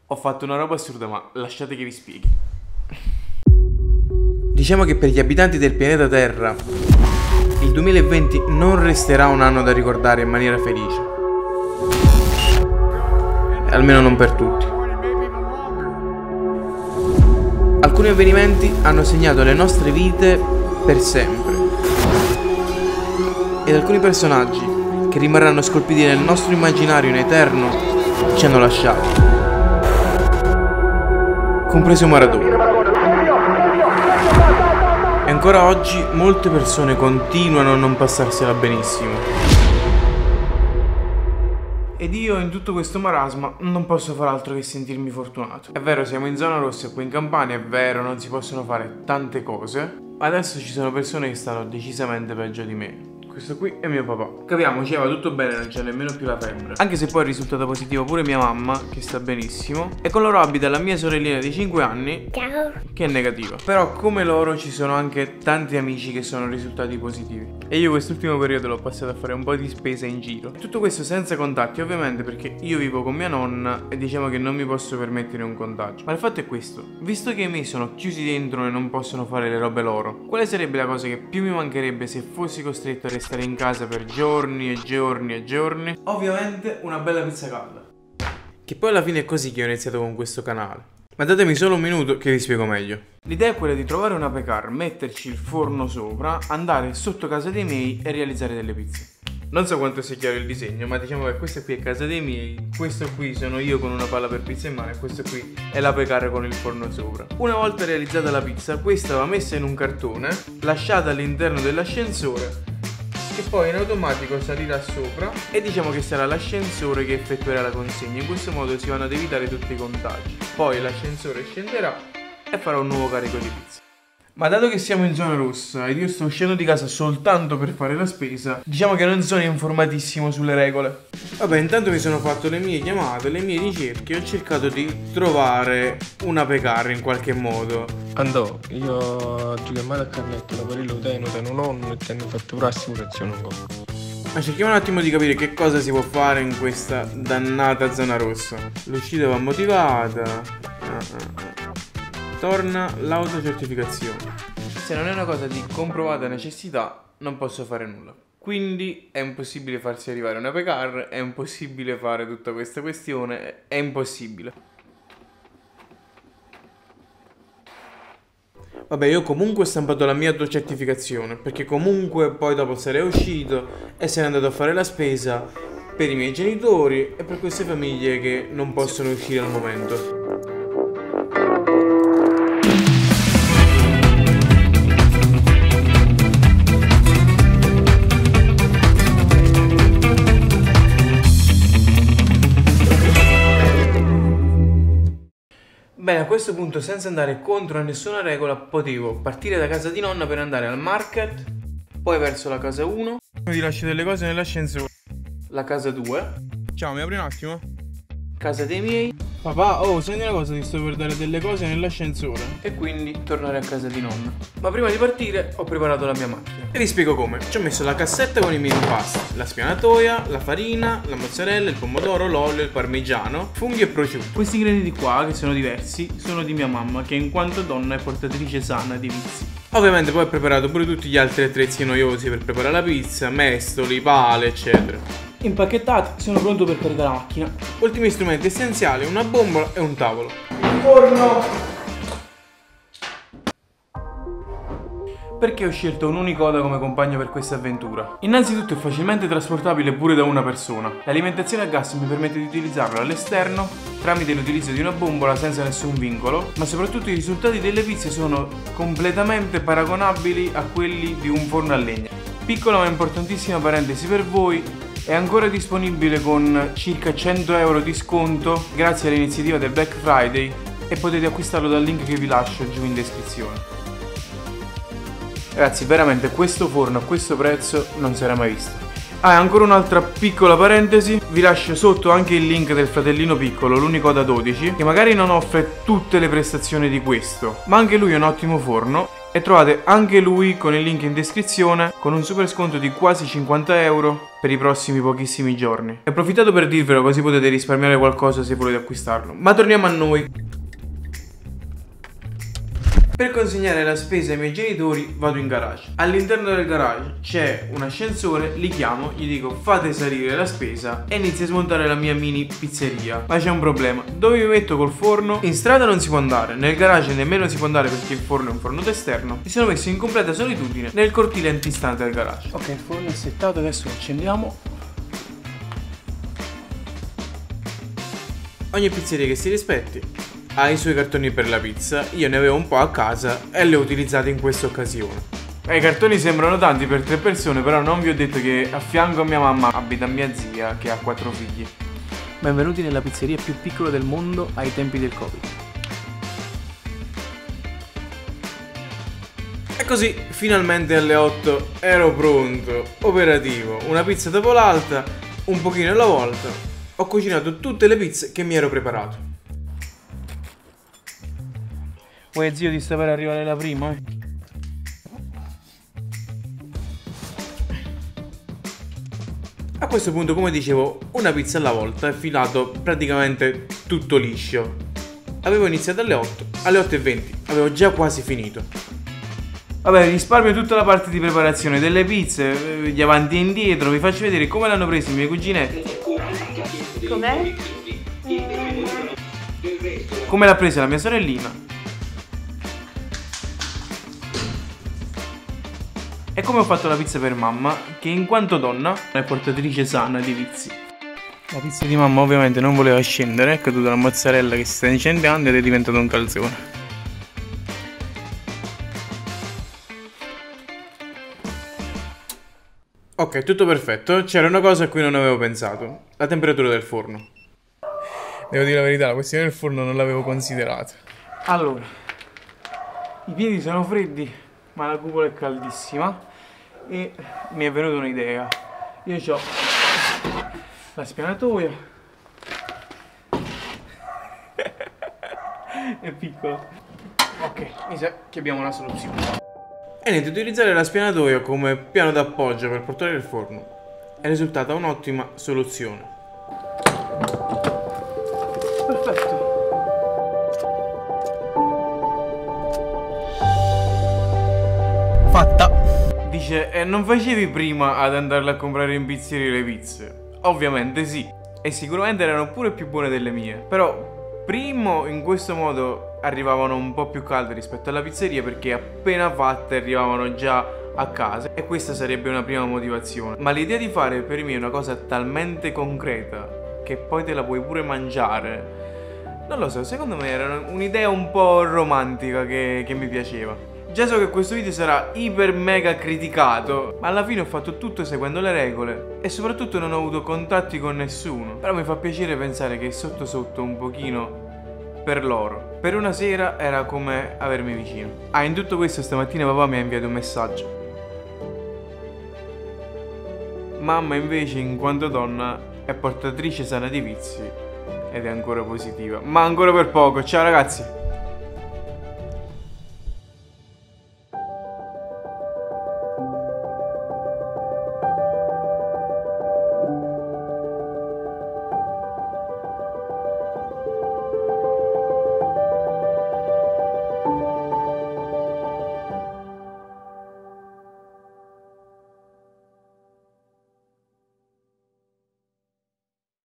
Ho fatto una roba assurda, ma lasciate che vi spieghi. Diciamo che per gli abitanti del pianeta Terra il 2020 non resterà un anno da ricordare in maniera felice. Almeno non per tutti. Alcuni avvenimenti hanno segnato le nostre vite per sempre. Ed alcuni personaggi che rimarranno scolpiti nel nostro immaginario in eterno ci hanno lasciati. Compreso Maradona. E ancora oggi molte persone continuano a non passarsela benissimo. Ed io in tutto questo marasma non posso far altro che sentirmi fortunato. È vero, siamo in zona rossa qui in Campania, è vero, non si possono fare tante cose, ma adesso ci sono persone che stanno decisamente peggio di me. Questo qui è mio papà. Capiamoci, va tutto bene, non c'è nemmeno più la febbre. Anche se poi è risultato positivo pure mia mamma, che sta benissimo. E con loro abita la mia sorellina di 5 anni. Ciao. Che è negativa. Però come loro ci sono anche tanti amici che sono risultati positivi. E io quest'ultimo periodo l'ho passato a fare un po' di spesa in giro. Tutto questo senza contatti, ovviamente, perché io vivo con mia nonna e diciamo che non mi posso permettere un contagio. Ma il fatto è questo: visto che i miei sono chiusi dentro e non possono fare le robe loro, quale sarebbe la cosa che più mi mancherebbe se fossi costretto a restare in casa per giorni e giorni e giorni? Ovviamente una bella pizza calda. Che poi alla fine è così che ho iniziato con questo canale. Ma datemi solo un minuto che vi spiego meglio. L'idea è quella di trovare una pecar, metterci il forno sopra, andare sotto casa dei miei e realizzare delle pizze. Non so quanto sia chiaro il disegno, ma diciamo che questa qui è casa dei miei, questo qui sono io con una palla per pizza in mano e questo qui è la pecar con il forno sopra. Una volta realizzata la pizza, questa va messa in un cartone, lasciata all'interno dell'ascensore, che poi in automatico salirà sopra e diciamo che sarà l'ascensore che effettuerà la consegna. In questo modo si vanno ad evitare tutti i contagi. Poi l'ascensore scenderà e farà un nuovo carico di pizza. Ma dato che siamo in zona rossa ed io sto uscendo di casa soltanto per fare la spesa, diciamo che non sono informatissimo sulle regole. Vabbè, intanto mi sono fatto le mie chiamate, le mie ricerche, ho cercato di trovare una pecar in qualche modo. Andò, io ho chiamato a Carletto, la parello te non e ti hanno fatto pure assicurazione un po'. Ma cerchiamo un attimo di capire che cosa si può fare in questa dannata zona rossa. L'uscita va motivata. Torna l'autocertificazione. Se non è una cosa di comprovata necessità, non posso fare nulla. Quindi è impossibile farsi arrivare una pecar, è impossibile fare tutta questa questione, è impossibile. Vabbè, io comunque ho stampato la mia autocertificazione, perché comunque poi dopo sarei uscito e sarei andato a fare la spesa per i miei genitori e per queste famiglie che non possono uscire al momento. Bene, a questo punto, senza andare contro a nessuna regola, potevo partire da casa di nonna per andare al market, poi verso la casa 1. Vi lascio delle cose nell'ascensore. La casa 2. Ciao, mi apri un attimo? Casa dei miei. Papà, oh, senti una cosa, ti sto per dare delle cose nell'ascensore. E quindi tornare a casa di nonna. Ma prima di partire ho preparato la mia macchina. E vi spiego come. Ci ho messo la cassetta con i miei impasti, la spianatoia, la farina, la mozzarella, il pomodoro, l'olio, il parmigiano, funghi e prosciutto. Questi ingredienti qua, che sono diversi, sono di mia mamma, che in quanto donna è portatrice sana di vizi. Ovviamente poi ho preparato pure tutti gli altri attrezzi noiosi per preparare la pizza, mestoli, pale, eccetera. Impacchettati, sono pronto per caricare la macchina. Ultimi strumenti essenziali, una bombola e un tavolo. Il forno. Perché ho scelto un Unicoda come compagno per questa avventura? Innanzitutto è facilmente trasportabile pure da una persona. L'alimentazione a gas mi permette di utilizzarlo all'esterno tramite l'utilizzo di una bombola senza nessun vincolo, ma soprattutto i risultati delle pizze sono completamente paragonabili a quelli di un forno a legna. Piccola ma importantissima parentesi per voi: è ancora disponibile con circa 100 euro di sconto grazie all'iniziativa del Black Friday e potete acquistarlo dal link che vi lascio giù in descrizione. Ragazzi, veramente questo forno a questo prezzo non si era mai visto. Ah, e ancora un'altra piccola parentesi, vi lascio sotto anche il link del fratellino piccolo, l'Unicoda 12, che magari non offre tutte le prestazioni di questo, ma anche lui è un ottimo forno e trovate anche lui con il link in descrizione con un super sconto di quasi 50 euro per i prossimi pochissimi giorni. E approfitto per dirvelo così potete risparmiare qualcosa se volete acquistarlo. Ma torniamo a noi. Per consegnare la spesa ai miei genitori vado in garage. All'interno del garage c'è un ascensore, li chiamo, gli dico fate salire la spesa e inizio a smontare la mia mini pizzeria. Ma c'è un problema, dove mi metto col forno? In strada non si può andare, nel garage nemmeno si può andare perché il forno è un forno d'esterno. Mi sono messo in completa solitudine nel cortile antistante del garage. Ok, il forno è settato, adesso lo accendiamo. Ogni pizzeria che si rispetti ha i suoi cartoni per la pizza, io ne avevo un po' a casa e li ho utilizzati in questa occasione. I cartoni sembrano tanti per 3 persone, però non vi ho detto che a fianco a mia mamma abita mia zia che ha 4 figli. Benvenuti nella pizzeria più piccola del mondo ai tempi del Covid. E così, finalmente alle 8 ero pronto, operativo, una pizza dopo l'altra, un pochino alla volta. Ho cucinato tutte le pizze che mi ero preparato. Uè zio, ti sta per arrivare la prima, A questo punto, come dicevo, una pizza alla volta è filato praticamente tutto liscio. Avevo iniziato alle 8, alle 8:20, avevo già quasi finito. Vabbè, risparmio tutta la parte di preparazione delle pizze, gli avanti e indietro, vi faccio vedere come l'hanno presi i miei cuginetti. Com'è? Come l'ha presa la mia sorellina. E come ho fatto la pizza per mamma, che in quanto donna è portatrice sana di vizi. La pizza di mamma ovviamente non voleva scendere, è caduta la mozzarella che si sta incendiando ed è diventato un calzone. Ok, tutto perfetto. C'era una cosa a cui non avevo pensato: la temperatura del forno. Devo dire la verità, la questione del forno non l'avevo considerata. Allora, i piedi sono freddi, ma la cupola è caldissima. E mi è venuta un'idea. Io ho la spianatoia. È piccola. Ok, mi sa che abbiamo una soluzione. E niente, utilizzare la spianatoia come piano d'appoggio per portare il forno è risultata un'ottima soluzione. Perfetto. Fatta. Dice, e non facevi prima ad andarle a comprare in pizzeria le pizze? Ovviamente sì, e sicuramente erano pure più buone delle mie. Però, primo, in questo modo arrivavano un po' più calde rispetto alla pizzeria perché appena fatte arrivavano già a casa. E questa sarebbe una prima motivazione. Ma l'idea di fare per me una cosa talmente concreta che poi te la puoi pure mangiare, non lo so, secondo me era un'idea un po' romantica che mi piaceva. Già so che questo video sarà iper mega criticato, ma alla fine ho fatto tutto seguendo le regole e soprattutto non ho avuto contatti con nessuno. Però mi fa piacere pensare che sotto sotto un pochino per loro, per una sera, era come avermi vicino. Ah, in tutto questo stamattina papà mi ha inviato un messaggio. Mamma invece, in quanto donna, è portatrice sana di vizi ed è ancora positiva, ma ancora per poco. Ciao ragazzi.